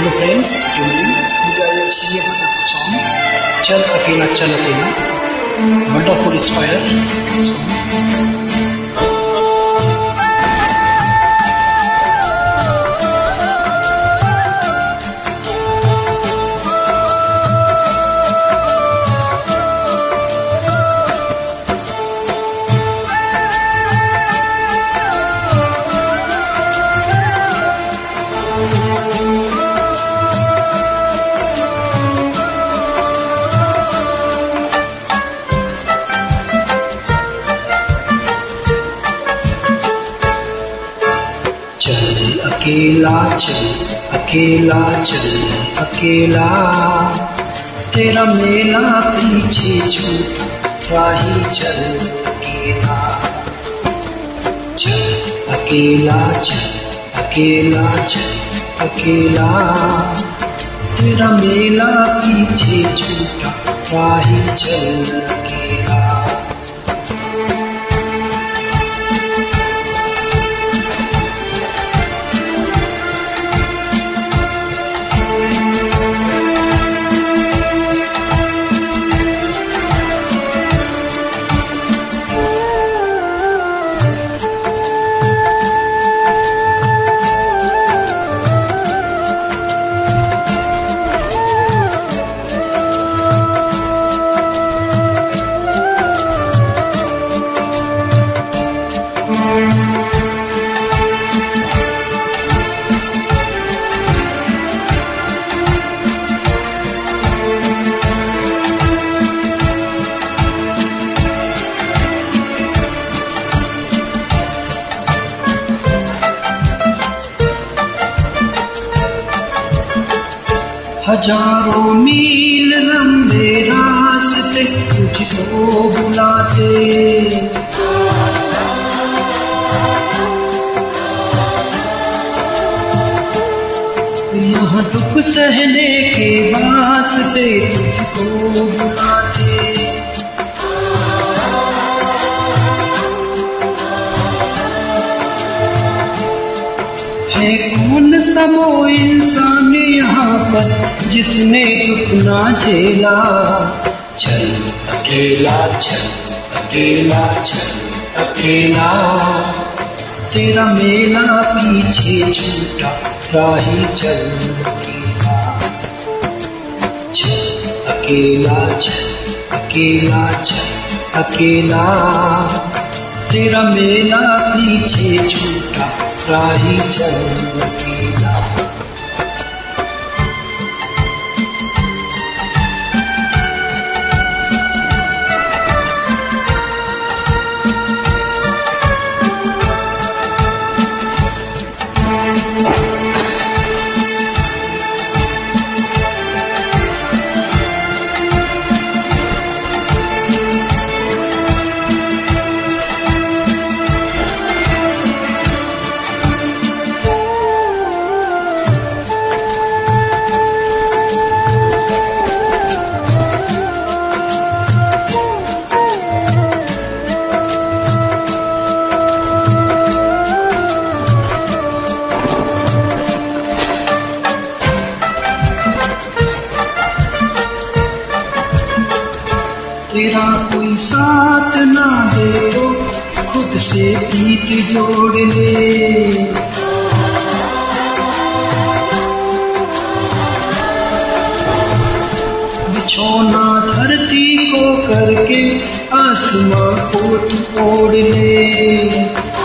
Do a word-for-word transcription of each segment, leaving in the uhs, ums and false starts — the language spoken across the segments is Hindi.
Hello friends, tune in. Today I am singing a wonderful song. Chal Akela Chal Akela. Wonderful inspired song. चल अकेला चल अकेला चल अकेला, तेरा मेला पीछे छूटा राही चल अकेला। चल अकेला चल अकेला चल अकेला, तेरा मेला पीछे छूटा राही चल अकेला। हजारों मील लंबे रास्ते तुझको बुलाते, यहाँ दुख सहने के वास्ते तुझको बुलाते। है कौन सा वो इंसान यहाँ पर जिसने दुख ना झेला। चल अकेला चल अकेला चल अकेला, तेरा मेला पीछे छूटा राही चल अकेला। चल अकेला चल अकेला चल अकेला, तेरा मेला पीछे छूटा राही चल अकेला। तेरा कोई साथ ना दे तो खुद से प्रीत जोड़ ले। बिछौना धरती को करके आसमां को तू ओढ़ ले।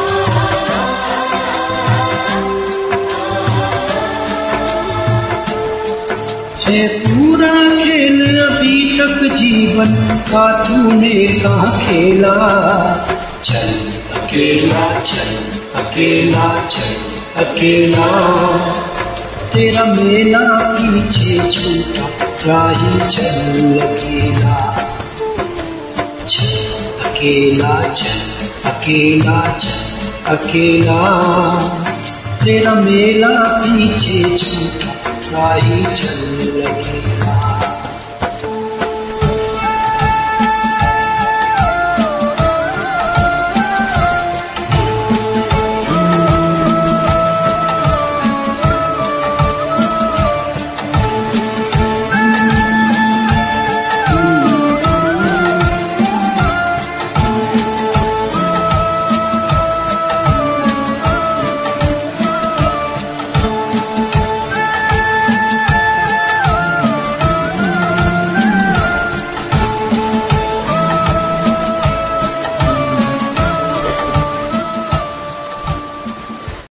है पूरा खेल अभी तक जीवन का तूने कहाँ खेला। चल अकेला चल अकेला चल अकेला, तेरा मेला पीछे छूटा राही चल अकेला। चल अकेला चल अकेला चल अकेला, तेरा मेला पीछे छूटा राही चल अकेला।